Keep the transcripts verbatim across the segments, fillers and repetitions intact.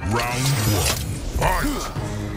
Round one. Fight!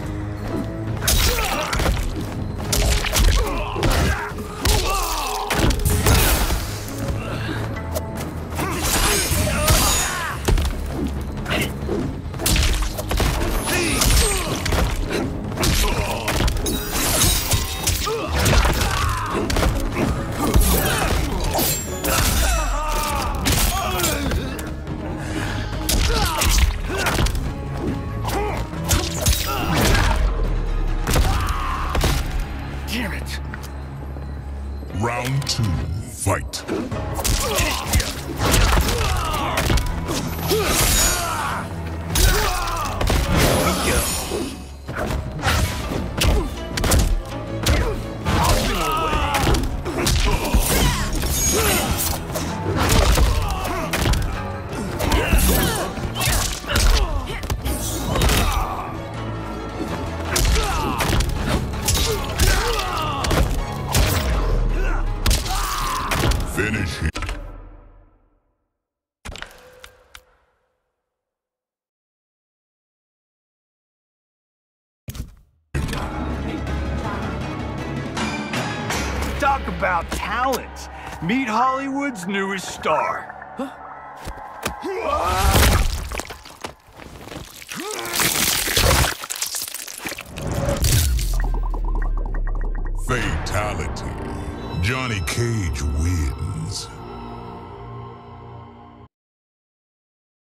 Damn it! Round two. Fight! Finish him. Talk about talent. Meet Hollywood's newest star. Fatality. Johnny Cage wins.